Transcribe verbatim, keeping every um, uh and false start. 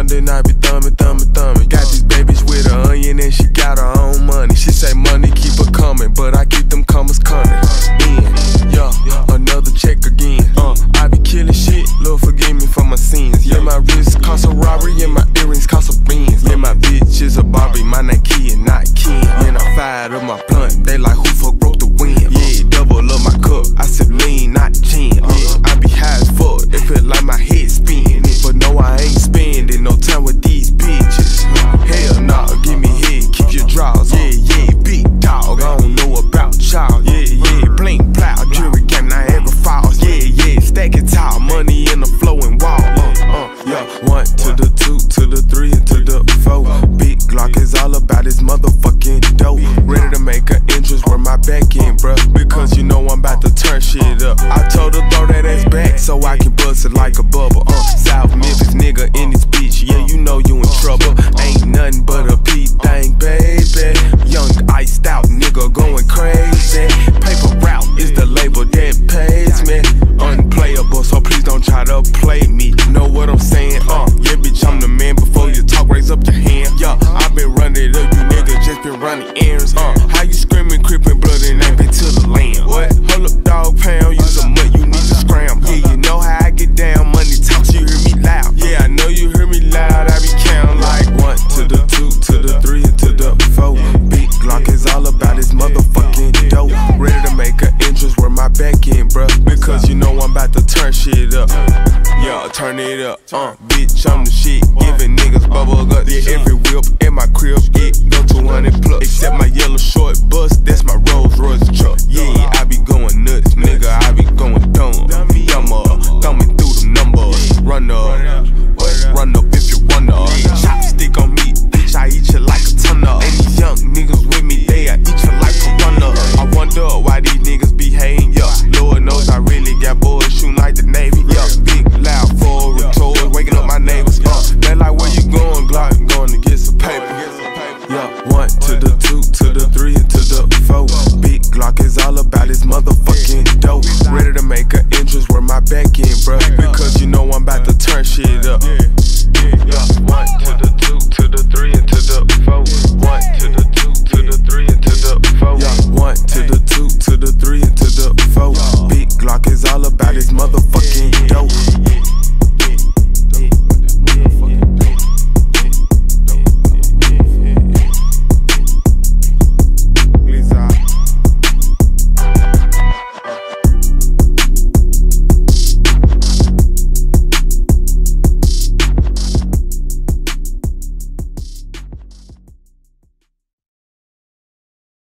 then I be thumbing, thumbing, thumbing. Got these babies with an onion and she got her own money. She say money keep her coming, but I keep them commas coming. In, yeah, another check again. Uh, I be killing shit, Lord forgive me for my sins. Yeah, my wrist cost a robbery and my earrings cost a beans. Yeah, my bitch is a Barbie, my name Key and not Ken. When I fired up my blunt, they like who fuck broke the wind. Yeah, double up my cup, I sip lean, not gin. Yeah, I be high as fuck, it feel like my head spinning. But no, I ain't spending no time with these bitches. Hell nah, give me head, keep your draws. Yeah, yeah, big dog, I don't know about y'all. Yeah, yeah, blink, plow, jury game, Niagara Falls. Yeah, yeah, stack it tall, money in the flowing wall. Uh, uh, yeah, one to the two, to the three, and to the four. Big Glock is all about this motherfucking dope. Ready to make an entrance where my back in, bruh, because you know I'm about to turn shit up. I told her throw that ass back so I can bust it like a bubble. Uh, South Memphis nigga in this bitch, yeah, you know you in trouble. Ain't nothing but a P thing, baby. Young iced out nigga going crazy. Paper route is the label that pays me. Unplayable, so please don't try to play me. Know what I'm saying? Uh, yeah, bitch, I'm the man. Before you talk, raise up your hand. Yeah, I been running up, you niggas just been running errands. Uh, how you screaming, creeping, blood and ain't been to the land? What? Hold up, dog pound, you some mud, you need to scram. Yeah, you know how I get down, money talks, you hear me loud. Yeah, I know you hear me loud, I be counting like one to the two, to the three, and to the four. Big Glock is all about this motherfucking dope. Ready to make an entrance where my back in, bruh, because you know I'm about to turn shit up. Yeah, turn it up. Uh,